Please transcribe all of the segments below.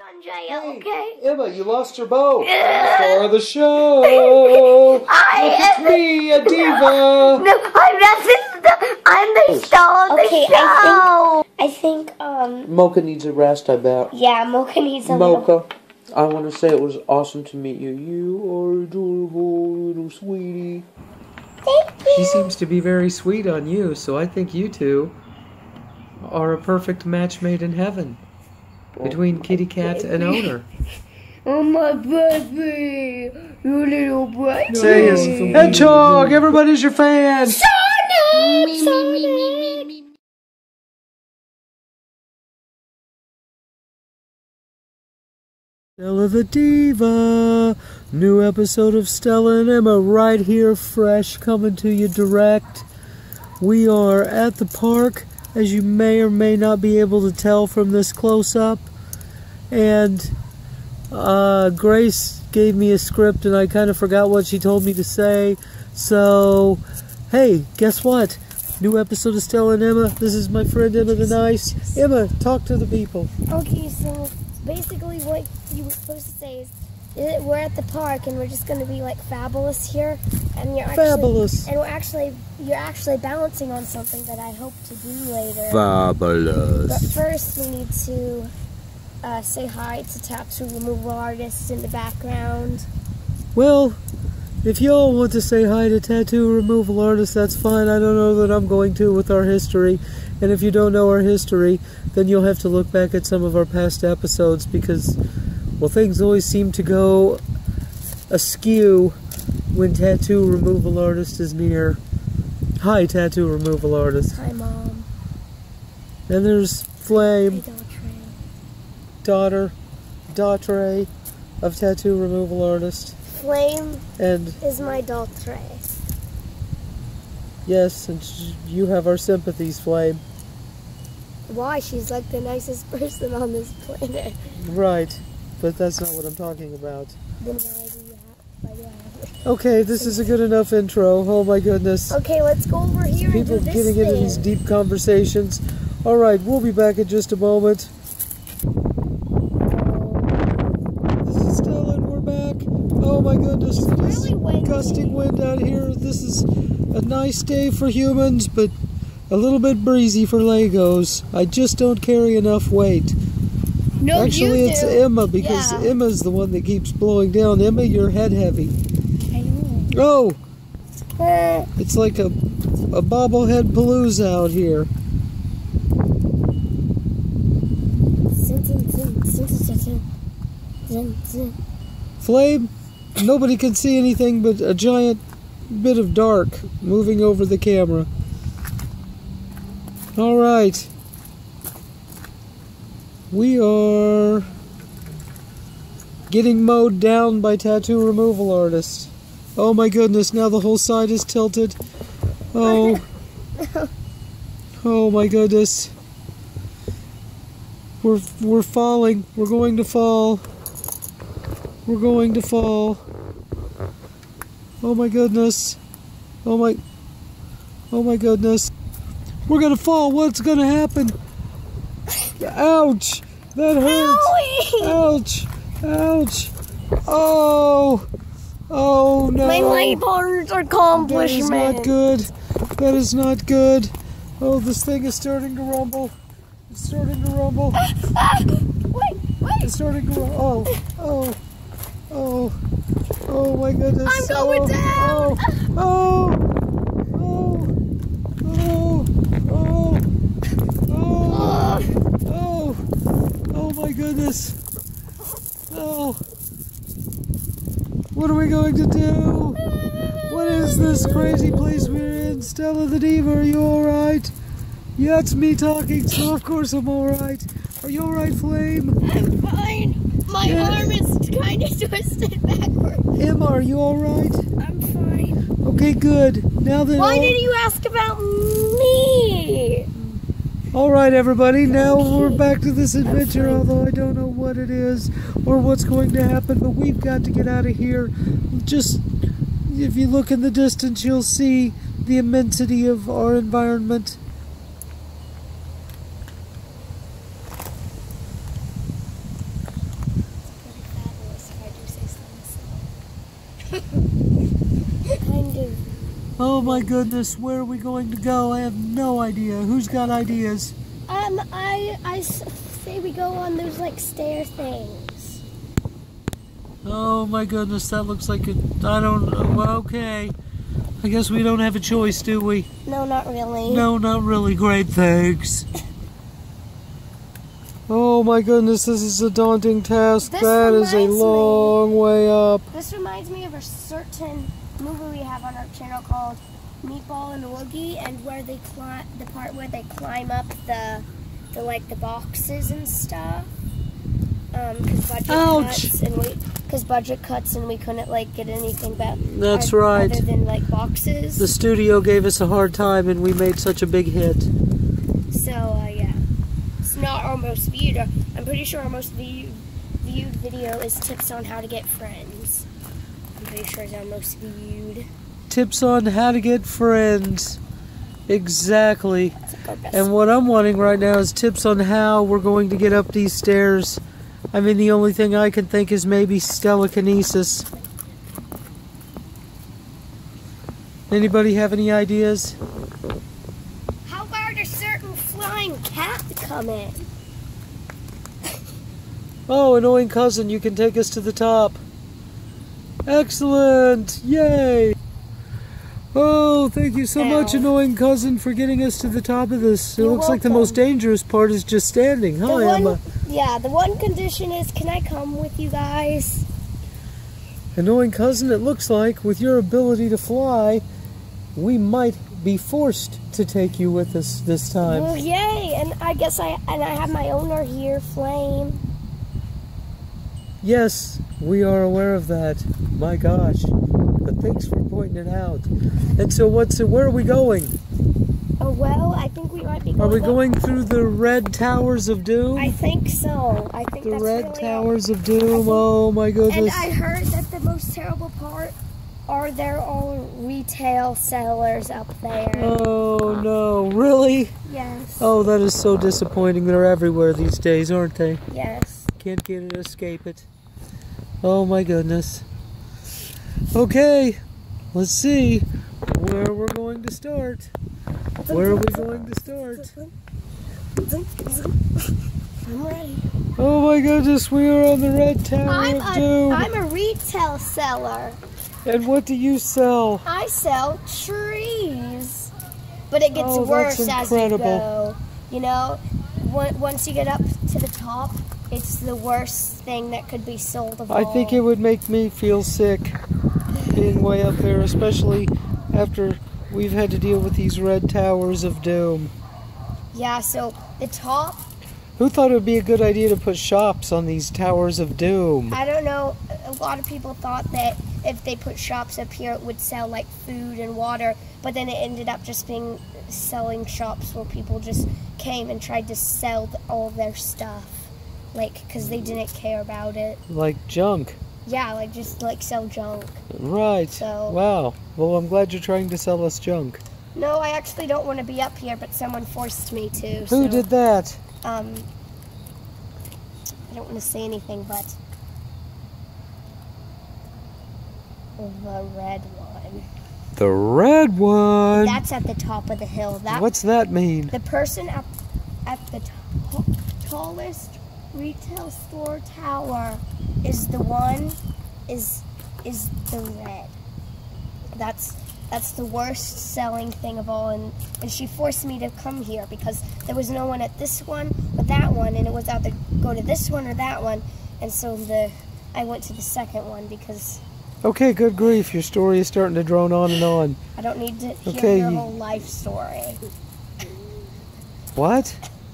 Andrea, okay? Emma, you lost your bow. For the show. Look, it's me, a diva. No, I'm the star of the show. I think, Mocha needs a rest, I bet. yeah, Mocha needs a Mocha, I want to say it was awesome to meet you. You are adorable, little sweetie. Thank you. She seems to be very sweet on you, so I think you two are a perfect match made in heaven between kitty cat and owner. Oh, my baby. You little baby. Say is Hedgehog, everybody's your fan. Sonic! Stella the Diva. New episode of Stella and Emma right here, fresh, coming to you direct. We are at the park, as you may or may not be able to tell from this close-up. And Grace gave me a script and I kind of forgot what she told me to say. So, hey, guess what? New episode of Stella and Emma. This is my friend Emma the Nice. Emma, talk to the people. Okay, so basically what you were supposed to say is we're at the park and we're just going to be like fabulous here, and you're actually, Fabulous. and you're actually balancing on something that I hope to do later. Fabulous. But first we need to say hi to tattoo removal artists in the background. Well, if y'all want to say hi to tattoo removal artists, that's fine. I don't know that I'm going to with our history. And if you don't know our history, then you'll have to look back at some of our past episodes because, well, things always seem to go askew when tattoo removal artist is near. Hi, tattoo removal artist. Hi, Mom. And there's Flame, Hi, daughter of tattoo removal artist. Flame And is my daughter. yes, and you have our sympathies, Flame. Why? She's like the nicest person on this planet. Right, but that's not what I'm talking about. Then why do you have Okay, this is a good enough intro. Oh my goodness. Okay, let's go over here People and do this getting into these thing. deep conversations. Alright, we'll be back in just a moment. This is Stella and we're back. Oh my goodness, it is really windy. gusting wind out here. This is a nice day for humans, but a little bit breezy for Legos. I just don't carry enough weight. No, Actually, you it's do. Emma because Yeah. Emma's the one that keeps blowing down. Emma, you're head heavy. I know. Oh! It's like a bobblehead palooza out here. Flame, nobody can see anything but a giant bit of dark moving over the camera. Alright. We are getting mowed down by tattoo removal artists. Oh my goodness, now the whole side is tilted. Oh. Oh my goodness. We're falling. We're going to fall. We're going to fall. Oh my goodness. Oh my goodness. We're gonna fall. What's gonna happen? Ouch! That hurts. Ouch! Ouch! Oh! Oh no! My lighthearted accomplishment. That is not good. That is not good. Oh, this thing is starting to rumble. It's starting to rumble. Wait. It's starting to rumble. Oh. Oh. Oh my goodness. I'm going down. Oh. Oh. Oh. Oh. Oh. Oh. Oh my goodness. Oh. What are we going to do? What is this crazy place we're in? Stella the Diva, are you alright? Yeah, it's me talking, so of course I'm alright. Are you alright, Flame? I'm fine. My arm is kind of twisted backwards. Emma, are you alright? I'm fine. Okay, good. Now that Why did you ask about me? Alright, everybody, now we're back to this adventure, although I don't know what it is or what's going to happen, but we've got to get out of here. Just, if you look in the distance, you'll see the immensity of our environment. Oh my goodness, where are we going to go? I have no idea. Who's got ideas? I say we go on those like stair things. Oh my goodness, that looks like a, I don't know, well, okay. I guess we don't have a choice, do we? No, not really. No, not really. Great, thanks. Oh my goodness, this is a daunting task. That is a long way up. This reminds me of a certain movie we have on our channel called Meatball and Woogie, and where they climb the part where they climb up the boxes and stuff. Because budget cuts and we couldn't like get anything back. That's right. Other than like boxes. The studio gave us a hard time, and we made such a big hit. So yeah, it's not our most viewed. I'm pretty sure our most viewed video is tips on how to get friends. I'm pretty sure it's our most viewed. Tips on how to get friends. Exactly. Like and what I'm wanting right now is tips on how we're going to get up these stairs. I mean, the only thing I can think is maybe telekinesis. Anybody have any ideas? How about a certain flying cat come in? Oh, annoying cousin, you can take us to the top. Excellent! Yay! Oh, thank you so much, annoying cousin, for getting us to the top of this. It looks like the most dangerous part is just standing. Hi, Emma. Yeah, the one condition is, can I come with you guys? Annoying cousin, it looks like, with your ability to fly, we might be forced to take you with us this time. Well, yay! And I guess I have my owner here, Flame. Yes, we are aware of that. My gosh. But thanks for pointing it out. And so where are we going? Oh, well, I think we might be going... Are we going through the Red Towers of Doom? I think so. I think the that's Red really Towers of Doom, oh my goodness. And I heard that the most terrible part are there all retail sellers up there. Oh no, really? Yes. Oh, that is so disappointing. They're everywhere these days, aren't they? Yes. Can't get it, escape it. Oh my goodness. Okay, let's see where we're going to start. Where are we going to start? I'm ready. Oh my goodness, we are on the Red Tower of Doom. I'm a retail seller. And what do you sell? I sell trees. But it gets worse as you go. You know, once you get up to the top, it's the worst thing that could be sold of all. I think it would make me feel sick being way up there, especially after we've had to deal with these Red Towers of Doom. Yeah, so the top... Who thought it would be a good idea to put shops on these Towers of Doom? I don't know. A lot of people thought that if they put shops up here, it would sell like food and water, but then it ended up just being selling shops where people just came and tried to sell all their stuff, like, because they didn't care about it. Like junk. Yeah, like just like sell junk. Right. So, wow. Well, I'm glad you're trying to sell us junk. No, I actually don't want to be up here, but someone forced me to. Who did that? I don't want to say anything, but the red one. The red one? That's at the top of the hill. What's that mean? The person at the tallest retail store tower is the one, is the red. That's the worst selling thing of all, and she forced me to come here because there was no one at this one or that one, and it was either go to this one or that one, and so I went to the second one because... Okay, good grief, your story is starting to drone on and on. I don't need to hear your whole life story. What?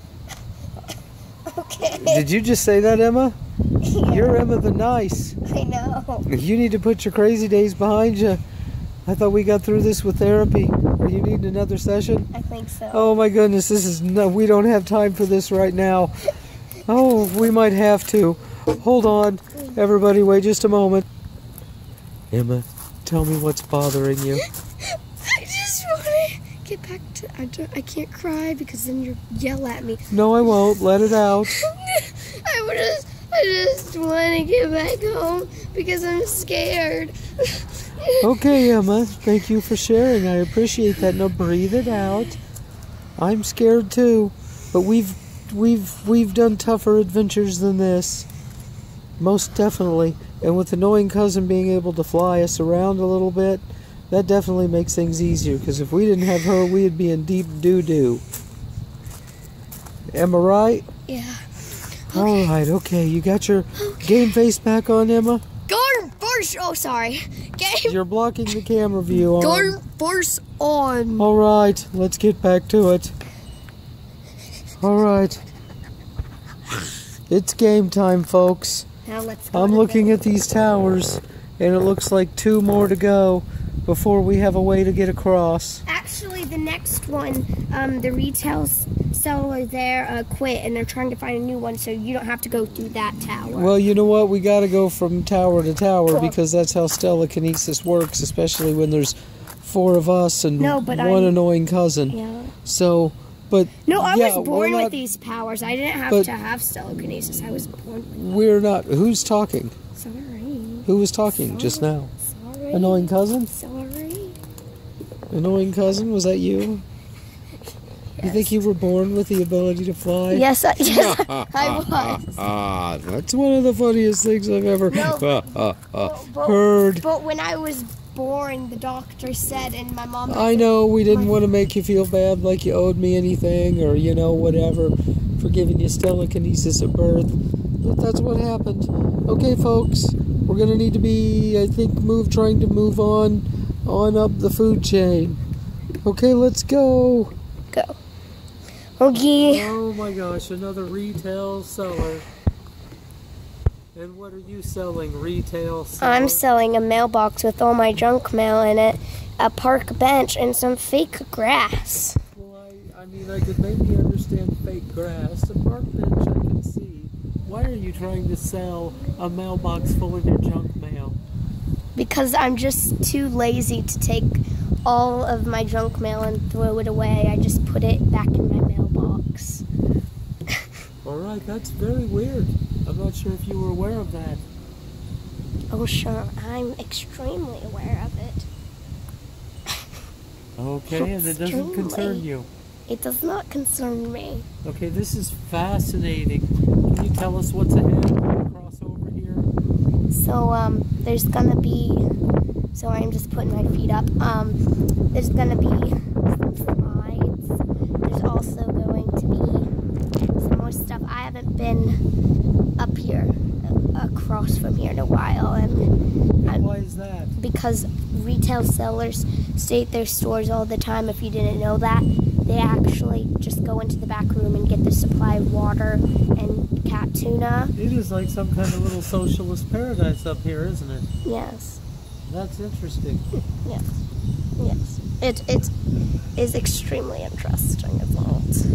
Okay. Did you just say that, Emma? Yeah. You're Emma the Nice. I know. You need to put your crazy days behind you. I thought we got through this with therapy. Are you needing another session? I think so. Oh my goodness, we don't have time for this right now. Oh, we might have to. Hold on, everybody, wait just a moment. Emma, tell me what's bothering you. I just want to get back to... I can't cry because then you'll yell at me. No, I won't. Let it out. I just want to get back home because I'm scared. Okay, Emma. Thank you for sharing. I appreciate that. Now breathe it out. I'm scared too, but we've done tougher adventures than this. Most definitely. And with annoying cousin being able to fly us around a little bit, that definitely makes things easier. Because if we didn't have her, we'd be in deep doo-doo. Am I right? Yeah. Okay. All right. Okay. You got your game face back on, Emma? Garden first. Oh, sorry. Game. You're blocking the camera view on. Garden first on. All right. Let's get back to it. All right. It's game time, folks. Now let's go. I'm looking at these towers, and it looks like 2 more to go before we have a way to get across. Actually, the next one, the retail seller there quit, and they're trying to find a new one, so you don't have to go through that tower. Well, you know what? We got to go from tower to tower because that's how Stella Kinesis works, especially when there's 4 of us and one annoying cousin. Yeah. So, but no, I yeah, was born with these powers. I didn't have to have telekinesis. I was born with them. We're not. Who's talking? Sorry. Who was talking just now? Sorry. Annoying cousin? Sorry. Annoying cousin? Was that you? Yes. You think you were born with the ability to fly? Yes, I was. That's one of the funniest things I've ever heard. But when I was born, the doctor said, and my mom... I know, we didn't want to make you feel bad like you owed me anything or, you know, whatever, for giving you telekinesis at birth. But that's what happened. Okay, folks, we're going to need to be, I think, trying to move on up the food chain. Okay, let's go. Go. Okay. Oh my gosh, another retail seller. And what are you selling, retail seller? I'm selling a mailbox with all my junk mail in it, a park bench, and some fake grass. Well, I mean, I could maybe understand fake grass. The park bench I can see. Why are you trying to sell a mailbox full of your junk mail? Because I'm just too lazy to take all of my junk mail and throw it away. I just put it back in my mailbox. All right, that's very weird. I'm not sure if you were aware of that. Oh, sure. I'm extremely aware of it. Okay, and it doesn't concern you. It does not concern me. Okay, this is fascinating. Can you tell us what's ahead when we cross over here? So, there's gonna be... So I'm just putting my feet up. There's gonna be some slides. There's also going to be some more stuff. I haven't been up here, across from here in a while. And why is that? Because retail sellers stay at their stores all the time. If you didn't know that, they actually just go into the back room and get the supply of water and cat tuna. It is like some kind of little socialist paradise up here, isn't it? Yes. That's interesting. Yes. Yes. It is extremely interesting, isn't it?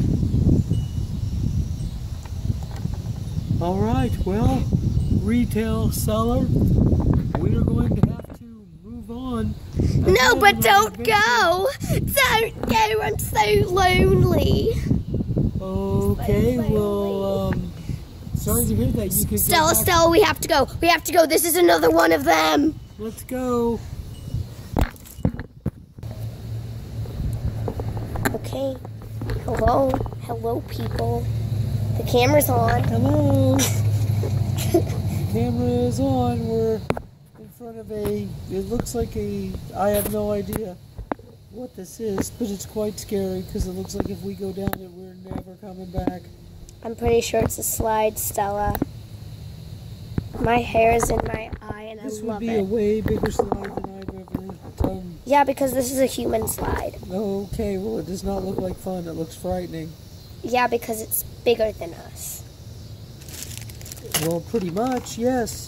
All right. Well, retail seller, we are going to have to move on. No, but don't go. Don't go. I'm so lonely. Okay. Well, sorry to hear that. You could Stella, we have to go. We have to go. This is another one of them. Let's go. Okay. Hello. Hello, people. The camera's on. Hello. The camera is on. We're in front of it looks like I have no idea what this is, but it's quite scary because it looks like if we go down it, we're never coming back. I'm pretty sure it's a slide, Stella. My hair is in my eye and I love it. This would be a way bigger slide than I've ever done. Yeah, because this is a human slide. Okay, well it does not look like fun. It looks frightening. Yeah, because it's bigger than us. Well, pretty much, yes.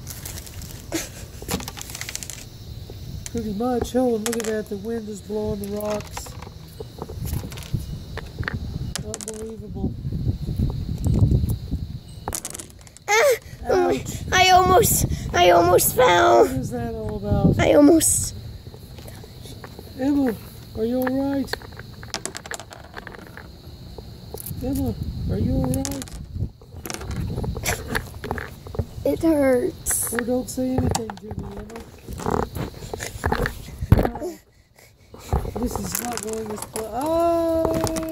Pretty much. Oh, and look at that. The wind is blowing the rocks. Unbelievable. Ouch. I almost fell. What is that all about? I almost... Emma, are you alright? Emma, are you alright? It hurts. Oh, don't say anything to me, Emma. This is not going as planned. Oh!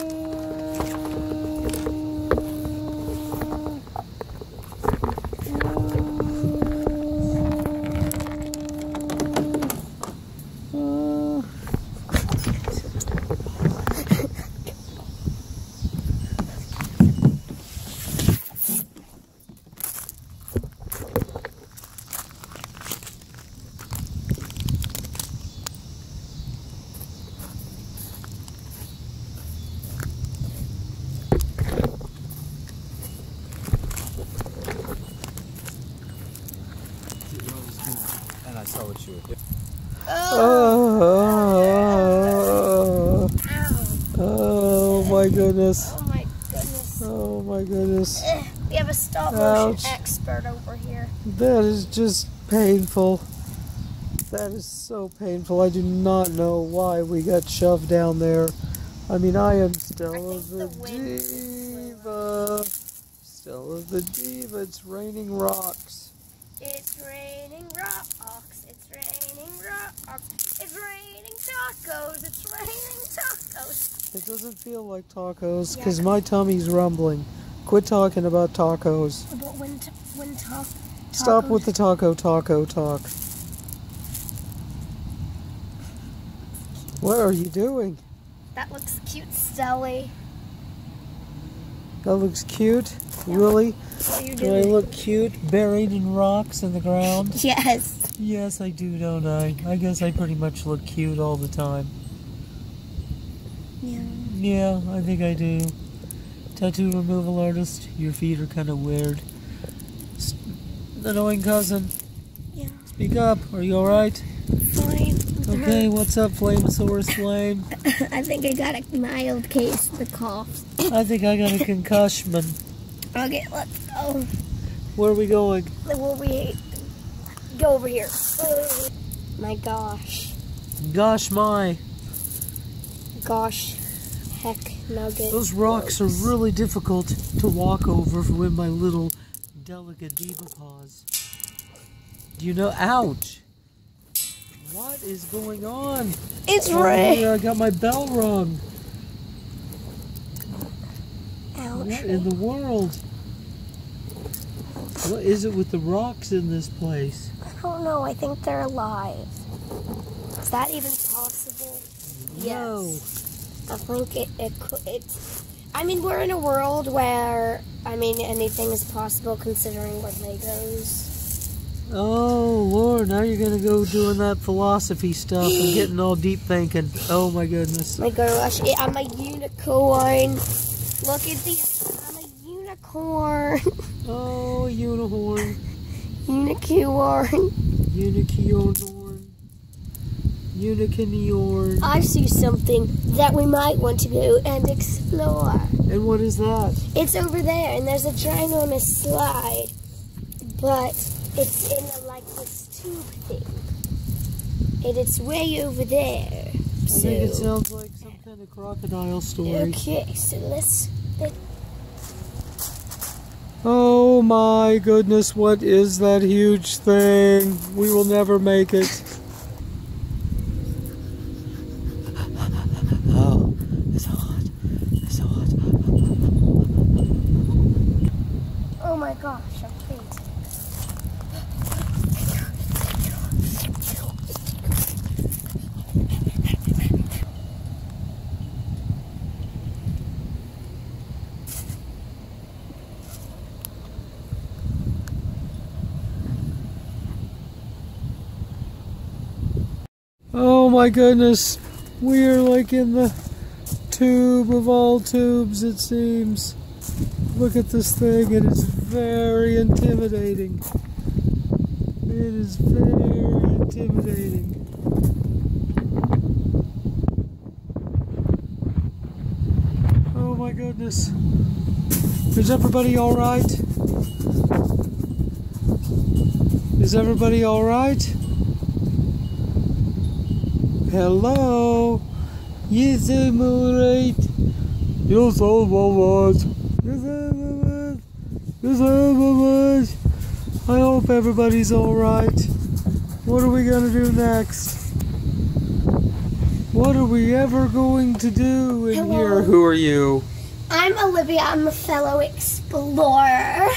And I saw what you were doing. Oh my goodness. Oh my goodness. Oh my goodness. We have a stop motion expert over here. That is just painful. That is so painful. I do not know why we got shoved down there. I mean, I am Stella the Diva. Stella the Diva. It's raining rocks. It's raining rocks. It's raining rocks. It's raining tacos. It's raining tacos. It doesn't feel like tacos because my tummy's rumbling. Quit talking about tacos. But when Stop with the taco talk. What are you doing? That looks cute, Stella. That looks cute? Really? What are you Do I doing? look cute buried in rocks in the ground? Yes. Yes, I do, don't I? I guess I pretty much look cute all the time. Yeah. Yeah, I think I do. Tattoo removal artist, your feet are kind of weird. Annoying cousin. Yeah. Speak up. Are you alright? Fine. Okay, what's up, Flamosaurus Flame? I think I got a mild case of the cough. I think I got a concussion. Okay, let's go. Where are we going? Will we go over here? My gosh. Gosh, my. Gosh. Heck nugget. Those rocks are really difficult to walk over with my little delicate diva paws. Do you know? Ouch! What is going on? It's Right here, I got my bell rung. Ouch. What in the world? What is it with the rocks in this place? I don't know. I think they're alive. Is that even possible? No. Yes. I think it's... I mean, we're in a world where, I mean, anything is possible considering we're Legos. Oh, Lord, now you're going to go doing that philosophy stuff and getting all deep thinking. Oh, my goodness. My gosh, I'm a unicorn. Look at this. I'm a unicorn. Oh, unicorn. Unicorn. Unicorn. Unicorn. I see something that we might want to go and explore. And what is that? It's over there, and there's a ginormous slide, but it's in like this tube thing, and it's way over there. I think it sounds like some kind of crocodile story. Okay, so let's. Oh my goodness, what is that huge thing? We will never make it. Oh, it's so hot. It's so hot. Oh my gosh, I'm fainting. Oh my goodness, we are like in the tube of all tubes, it seems. Look at this thing, it is very intimidating. It is very intimidating. Oh my goodness. Is everybody alright? Is everybody alright? Hello? Yes, I'm alright. Yes, I'm alright. Yes, I'm alright. Yes, I'm alright. I hope everybody's alright. What are we gonna do next? What are we ever going to do in Hello. here? Who are you? I'm Olivia. I'm a fellow explorer.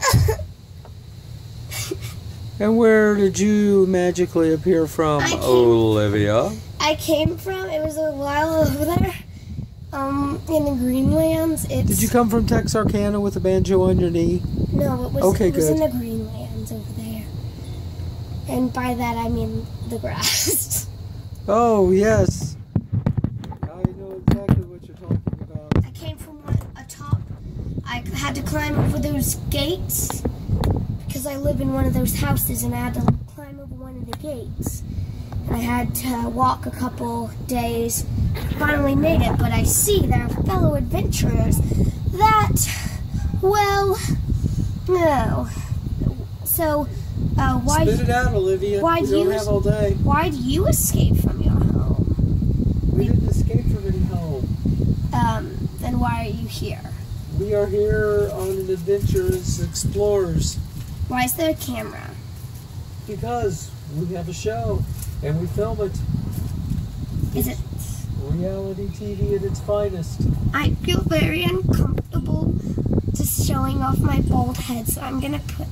And where did you magically appear from, Olivia? I came from, it was a while over there, in the Greenlands. Did you come from Texarkana with a banjo on your knee? No, it was, Okay, it was in good. the Greenlands over there. And by that I mean the grass. Oh, yes. I know exactly what you're talking about. I came from a top. I had to climb over those gates because I live in one of those houses, and I had to climb over one of the gates. And I had to walk a couple days. Finally made it, but I see there are fellow adventurers that, well, no. So, why? Spit it out, Olivia. Why we do don't you? have all day. Why do you escape from your home? We didn't escape from any home. Then why are you here? We are here on an adventure as explorers Why is there a camera? because we have a show and we film it. Is it? Reality TV at its finest. I feel very uncomfortable just showing off my bald head, so I'm gonna put.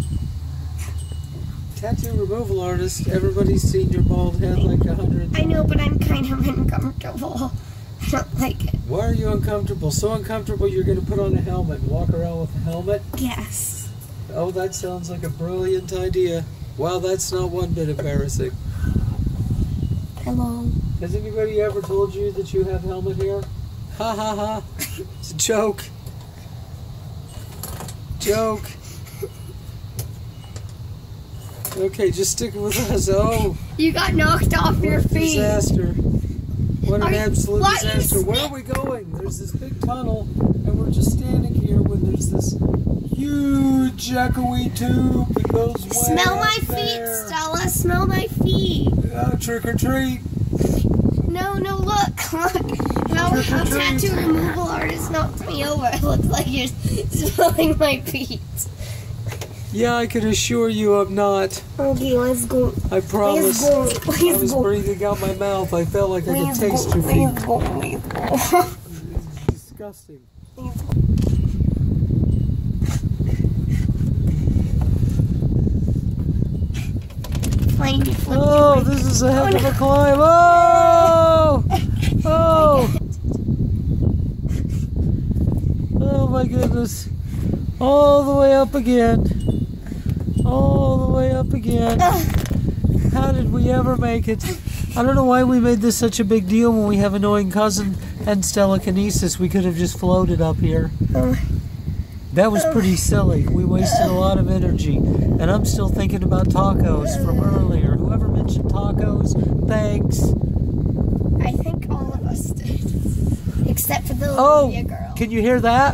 Tattoo removal artist, everybody's seen your bald head like 100 times. I know, but I'm kind of uncomfortable. I don't like it. Why are you uncomfortable? So uncomfortable you're going to put on a helmet and walk around with a helmet? Yes. Oh, that sounds like a brilliant idea. Wow, that's not one bit embarrassing. Hello. Has anybody ever told you that you have helmet hair? Ha ha ha. It's a joke. Joke. Okay, just stick with us. Oh, You got knocked off what your a feet. disaster. What an absolute why you disaster. Where are we going? There's this big tunnel, and we're just standing here when there's this huge echoey tube that goes way Smell my up feet, there. Stella. Smell my feet. Oh, trick or treat. No, look. Look. How a tattoo removal artist knocked me over. It looks like you're smelling my feet. Yeah, I can assure you I'm not. Okay, let's go. I promise. Let's go. I Please was go. breathing out my mouth. I felt like I could Please taste go. your Please feet. go. Please go. It's disgusting. Plane flipped Oh, you. this is a heck of a climb. Oh! Oh! Oh my goodness. All the way up again. All the way up again. How did we ever make it? I don't know why we made this such a big deal when we have annoying cousin and telekinesis. We could have just floated up here. That was pretty silly. We wasted a lot of energy. And I'm still thinking about tacos from earlier. Whoever mentioned tacos, thanks. I think all of us did. Except for the Oh, Olivia girl. can you hear that?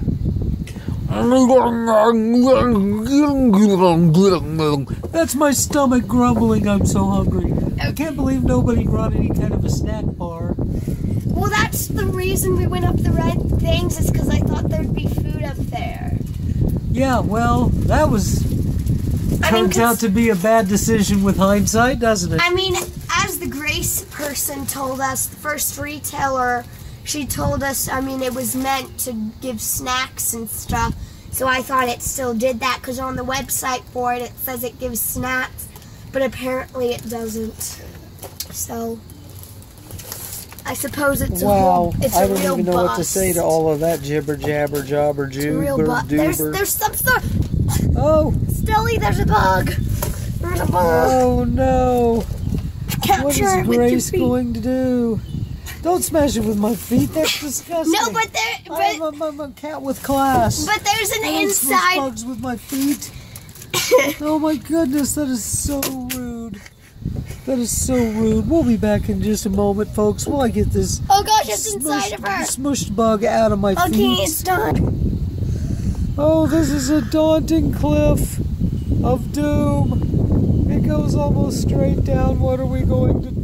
That's my stomach grumbling. I'm so hungry. I can't believe nobody brought any kind of a snack bar. Well, that's the reason we went up the red things, is because I thought there'd be food up there. Yeah, well, that was... Turns out to be a bad decision with hindsight, doesn't it? I mean, as the Grace person told us, the first retailer, she told us, I mean, it was meant to give snacks and stuff. So I thought it still did that, because on the website for it, it says it gives snacks, but apparently it doesn't. So I suppose it's a Wow, it's I a don't real even know what to bust. say to all of that jibber jabber jobber It's a real joober bug. doober. There's some sort. Oh, Stelly, there's a bug. There's a bug. oh no. Capture What it is with your Grace feet. going to do? Don't smash it with my feet. That's disgusting. No, but I'm a cat with class. but there's an I don't smash inside. bugs with my feet. Oh my goodness, that is so rude. That is so rude. We'll be back in just a moment, folks, while I get this Oh gosh, it's inside of her. smushed bug out of my Okay, feet. it's done. Oh, this is a daunting cliff of doom. It goes almost straight down. What are we going to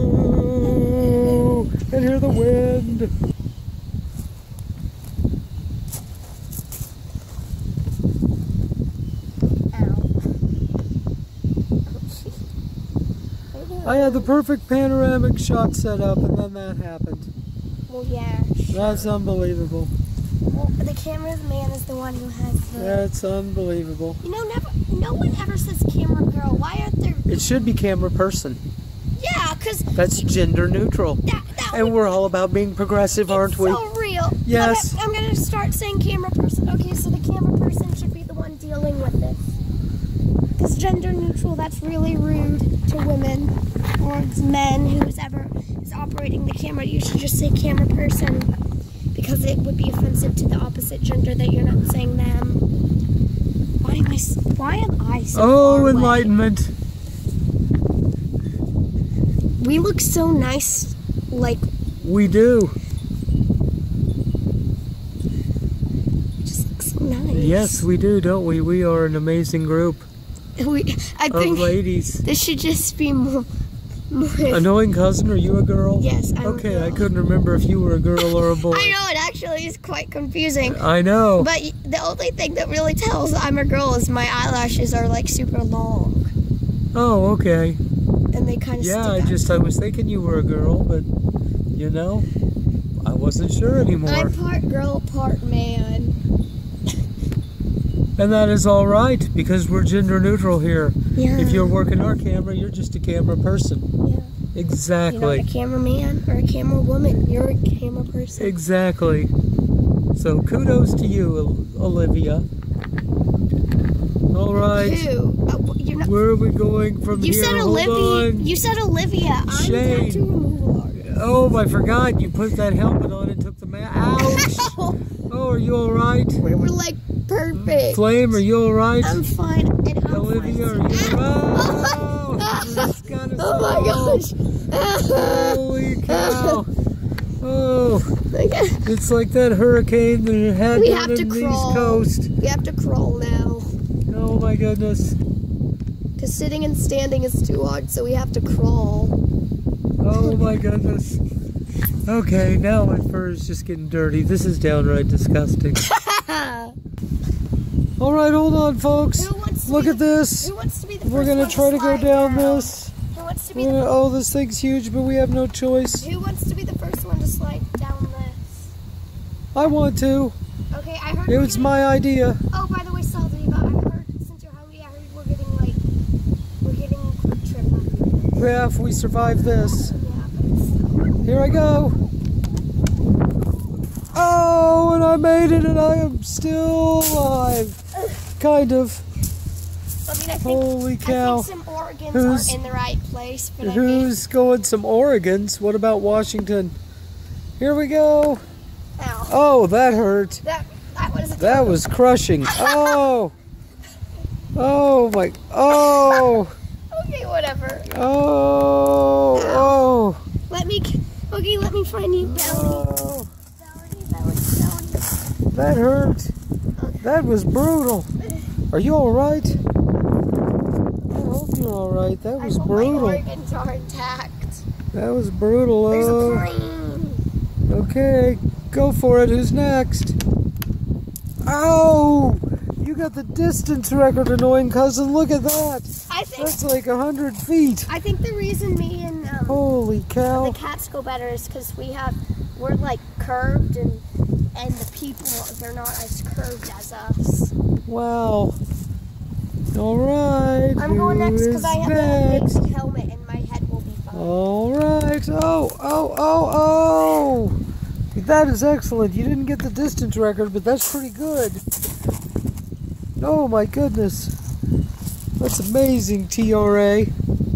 do? And hear the wind. I had the perfect panoramic shot set up, and then that happened. Well, yeah. Sure. That's unbelievable. Well, the cameraman is the one who has the... That's unbelievable. You know, no one ever says camera girl. Why aren't there... It should be camera person. Yeah, because... That's gender neutral. And we're all about being progressive, aren't we? So real. Yes. I'm going to start saying camera person. Okay, so the camera person should be the one dealing with this. Because gender neutral, that's really rude to women or men, whoever is operating the camera. You should just say camera person, because it would be offensive to the opposite gender that you're not saying them. Why am I so far away? Enlightenment. We look so nice, like... We do. We just look so nice. Yes, we do, don't we? We are an amazing group I of think ladies. this should just be more... Annoying cousin, are you a girl? Yes, I'm okay, a girl. I couldn't remember if you were a girl or a boy. I know, it actually is quite confusing. I know. But the only thing that really tells I'm a girl is my eyelashes are like super long. Oh, okay. And they kind of Yeah, stick out. I was thinking you were a girl, but, you know, I wasn't sure anymore. I'm part girl, part man. And that is all right, because we're gender neutral here. Yeah. If you're working our camera, you're just a camera person. Yeah. Exactly. You're not a cameraman or a camera woman. You're a camera person. Exactly. So kudos to you, Olivia. All right. Who? You're not... Where are we going from You here? said Hold Olivia. on. You said Olivia. I'm a Shane. tattoo removal artist. Oh, I forgot. You put that helmet on and took the mask. Ouch. Oh, are you all right? We were like perfect. Flame, are you all right? I'm fine. And I'm Olivia, fine. are you all right? This got us Oh my all. gosh. Holy cow. Oh, Okay. it's like that hurricane that had We down have to in the East crawl. Coast. We have to crawl now. Oh my goodness. Because sitting and standing is too hard, so we have to crawl. Oh my goodness. Okay, now my fur is just getting dirty. This is downright disgusting. All right, hold on, folks. Look at this. Who wants to be the We're first gonna one try to go slide down down? this. Who wants to be We're the gonna, oh, this thing's huge, but we have no choice. Who wants to be the first one to slide down this? I want to. Okay, I heard. It was my idea. Oh, by the way, Salty, but I heard since you're hungry, I heard we're getting quick trip on here. Yeah, if we survive this. Yeah, but still. Here I go. Oh, and I made it, and I am still alive. Kind of. I mean, Holy cow. I think some organs Who's- aren't in the right place, but Who's going some Oregons? What about Washington? Here we go. Ow. Oh, that hurt. That was a That was crushing. Oh. Oh my. Oh. Okay, whatever. Oh. Oh. Let me find you, Belly. Oh. Belly. That hurt. That was brutal. Are you all right? I hope you're all right. That was I hope brutal. my organs are intact. That was brutal. There's a Oh. plane. Okay, go for it. Who's next? Oh! You got the distance record, annoying cousin. Look at that. That's like 100 feet. I think the reason me and Holy cow. the cats go better is because we're like curved and the people, they're not as curved as us. Wow. All right. I'm going who next because is I have next? a big helmet and my head will be fine. All right. Oh. That is excellent. You didn't get the distance record, but that's pretty good. Oh my goodness. That's amazing, TRA.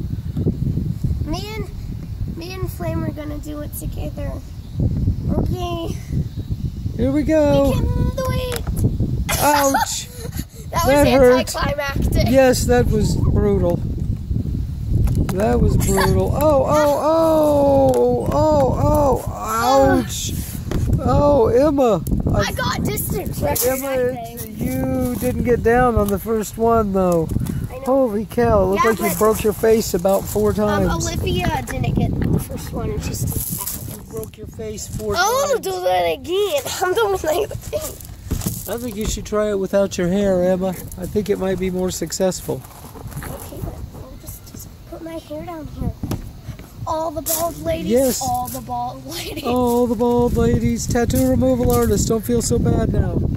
Me and Flame are gonna do it together. Okay. Here we go. We can do it. Ouch. That was That hurt. anticlimactic. Yes, that was brutal. That was brutal. Ouch. Oh, Emma. I got distance record, I Emma, think. you didn't get down on the first one, though. I know. Holy cow, it looked Yeah, like you but- broke your face about 4 times. Olivia didn't get the first one and she's You broke your face 4 I'll times. do that again. I'm doing like the thing. I think you should try it without your hair, Emma. I think it might be more successful. Okay, but I'll just put my hair down here. all the bald ladies? Yes. All the bald ladies. All the bald ladies. Tattoo removal artist. Don't feel so bad now. All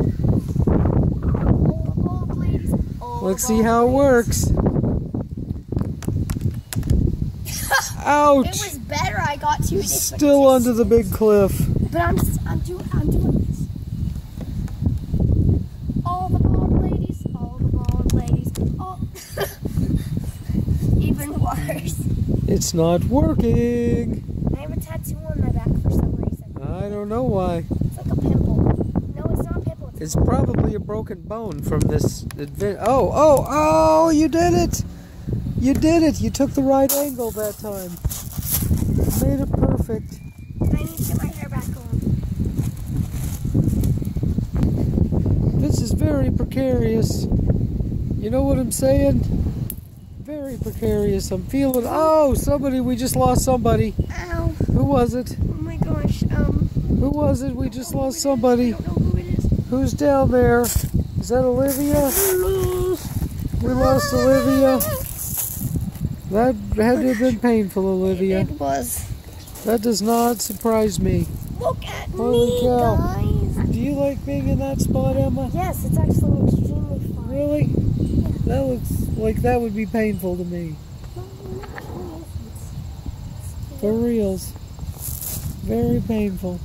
the bald ladies. Let's see how it works. Ouch! It was better. I got 2 different Still under the big cliff. But I'm doing this. All the bald ladies. All the bald ladies. All even worse. It's not working. I have a tattoo on my back for some reason. I don't know why. It's like a pimple. No, it's not a pimple. It's probably a broken bone from this adventure. Oh, you did it! You did it! You took the right angle that time. Made it perfect. I need to get my hair back on. This is very precarious. You know what I'm saying? Very precarious. I'm feeling... Oh, somebody. We just lost somebody. Ow. Who was it? Oh my gosh. Who was it? We just lost somebody. I don't know who it is. Who's down there? Is that Olivia? We lost Olivia. That had to have been painful, Olivia. It was. That does not surprise me. Look at Holy me, cow. guys. Do you like being in that spot, Emma? Yes, it's actually extremely fun. Really? That looks like that would be painful to me. For reals. Very painful.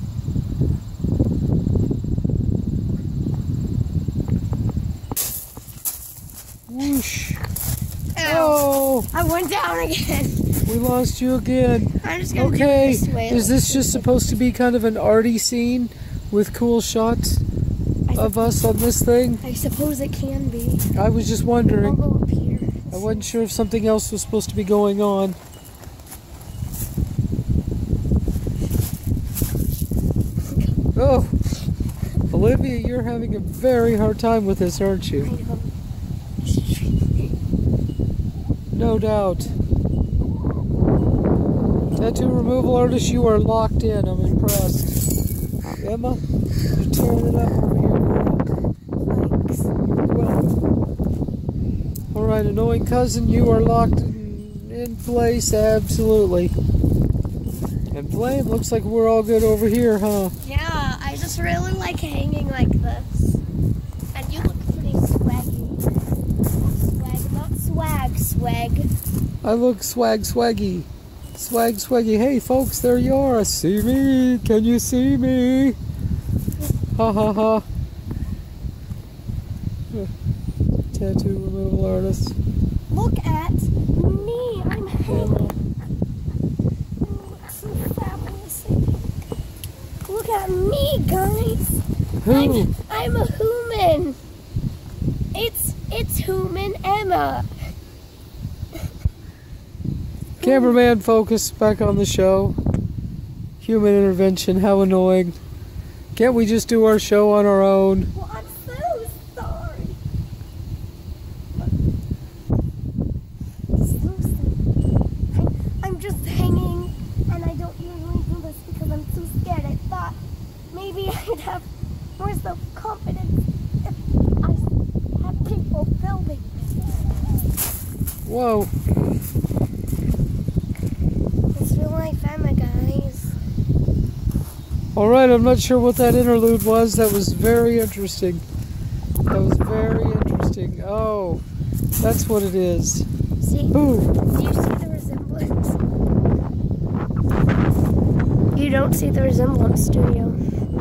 Whoosh. Oh, I went down again. we lost you again. I'm just gonna Okay, do it this way. is this just supposed to be kind of an arty scene with cool shots of us on this thing? I suppose it can be. I was just I'll wondering. go up here. I wasn't sure if something else was supposed to be going on. Oh, Olivia, you're having a very hard time with this, aren't I you? know. No doubt. Tattoo removal artist, you are locked in. I'm impressed. Emma, you're tearing it up over here, girl. Thanks. Welcome. Alright, annoying cousin, you are locked in place, absolutely. And Flame, looks like we're all good over here, huh? Yeah, I just really like hanging like this. And you look pretty swaggy. Swag, not swag, swag. I look swaggy. Swaggy. Hey folks, there you are. See me? Can you see me? Ha ha ha. Tattoo removal artist. Look at me. I'm hanging. So fabulous. Look at me, guys. Who? I'm a human. It's human Emma. Cameraman focus back on the show. Human intervention, how annoying. Can't we just do our show on our own? Well, I'm so sorry. I'm just hanging, and I don't usually do this because I'm too scared. I thought maybe I'd have more self-confidence if I had people filming. Whoa. It's real life Emma, guys. Alright, I'm not sure what that interlude was. That was very interesting. Oh, that's what it is. See? Ooh. Do you see the resemblance? You don't see the resemblance, do you?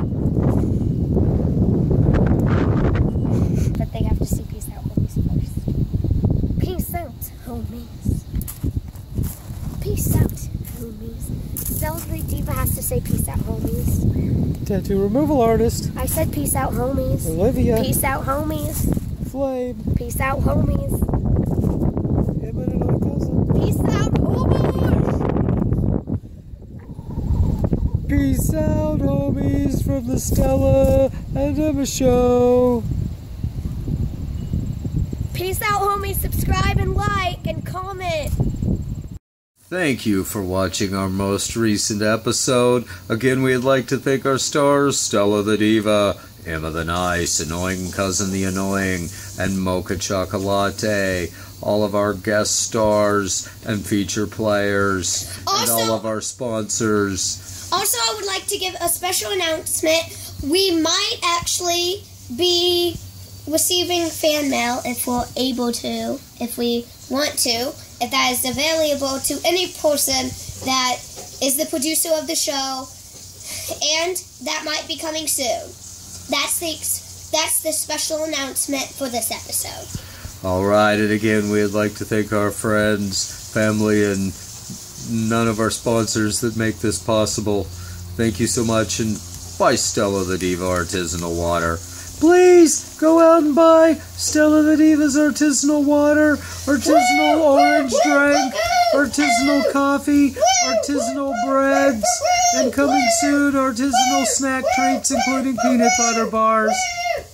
But they have to see Peace Out Homies first. Peace out, homies. Peace out, homies. Stella the Diva has to say peace out, homies. Tattoo removal artist. I said peace out, homies. Olivia. Peace out, homies. Flame. Peace out, homies. Emma and our cousin. Peace out, homies. Peace out, homies, from the Stella and Emma show. Peace out, homies. Subscribe and like and comment. Thank you for watching our most recent episode. Again, we'd like to thank our stars, Stella the Diva, Emma the Nice, Annoying Cousin the Annoying, and Mocha Chocolate. all of our guest stars and feature players, and all of our sponsors. Also, I would like to give a special announcement. We might actually be receiving fan mail if we're able to, if we want to, if that is available to any person that is the producer of the show, and that might be coming soon. That's the special announcement for this episode. All right, and again, we'd like to thank our friends, family, and none of our sponsors that make this possible. Thank you so much, and buy Stella the Diva Artisanal Water. Please go out and buy Stella the Diva's Artisanal Water, artisanal orange drink, artisanal coffee, artisanal breads, and coming soon, artisanal snack treats, including peanut butter bars.